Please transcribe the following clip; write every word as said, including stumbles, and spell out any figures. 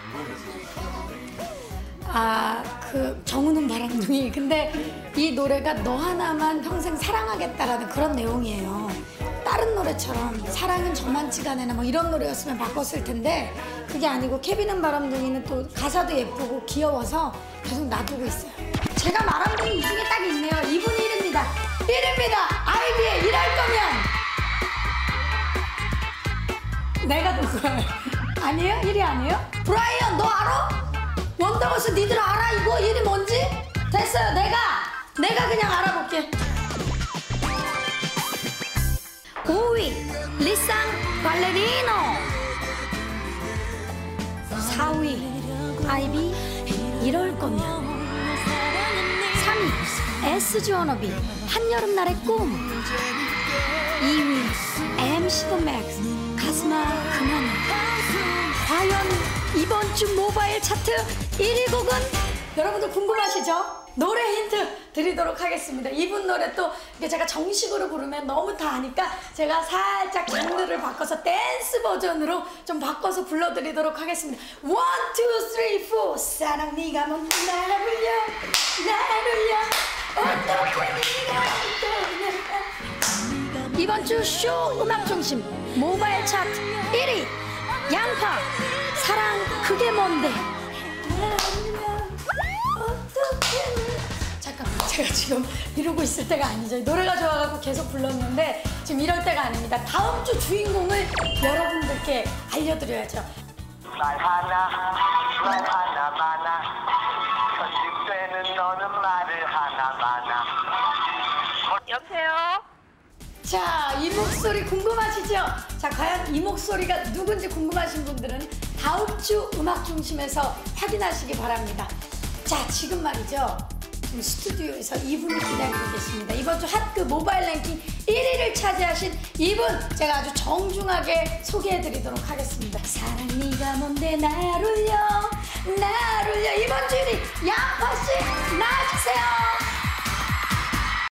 아, 그 정우는 바람둥이. 근데 이 노래가 너 하나만 평생 사랑하겠다라는 그런 내용이에요. 다른 노래처럼 사랑은 저만치간에나 뭐 이런 노래였으면 바꿨을 텐데 그게 아니고 케빈은 바람둥이는 또 가사도 예쁘고 귀여워서 계속 놔두고 있어요. 제가 말한 분이 이 중에 딱 있네요. 이분이 일입니다. 일입니다. 아이비의 일할 거면. 내가 누구야? 아니에요? 일이 아니에요? 브라이언 너 알아? 원더걸스 니들 알아? 이거 일이 뭔지? 됐어요. 내가 내가 그냥 알아볼게. 오 위 리쌍 발레리노. 사 위 아이비 이럴 거면. 삼 위 에스지 워너비 한여름날의 꿈. 이 위 엠씨 더 맥스 가슴아 그만해. 과연 이번 주 모바일 차트 일 위 곡은? 여러분들 궁금하시죠? 노래 힌트 드리도록 하겠습니다. 이분 노래 또 제가 정식으로 부르면 너무 다 아니까 제가 살짝 장르를 바꿔서 댄스 버전으로 좀 바꿔서 불러드리도록 하겠습니다. 원, 투, 쓰리, 포. 사랑 네가 뭔 나를 울려 나를 울려 어떻게 네가 또 이번 주 쇼 음악 중심 모바일 차트 일 위 양파 사랑 그게 뭔데. 잠깐만 제가 지금 이러고 있을 때가 아니죠. 노래가 좋아가지고 계속 불렀는데 지금 이럴 때가 아닙니다. 다음 주 주인공을 여러분들께 알려드려야죠. 말 하나 말 하나마나 편집되는 너는 말을 하나마나. 여보세요? 자, 이 목소리 궁금하시죠? 자, 과연 이 목소리가 누군지 궁금하신 분들은 다음 주 음악 중심에서 확인하시기 바랍니다. 자, 지금 말이죠. 지금 스튜디오에서 이분을 기다리고 계십니다. 이번 주 핫그 모바일 랭킹 일 위를 차지하신 이분 제가 아주 정중하게 소개해드리도록 하겠습니다. 사랑 네가 뭔데 날 울려 날 울려. 이번 주 일 위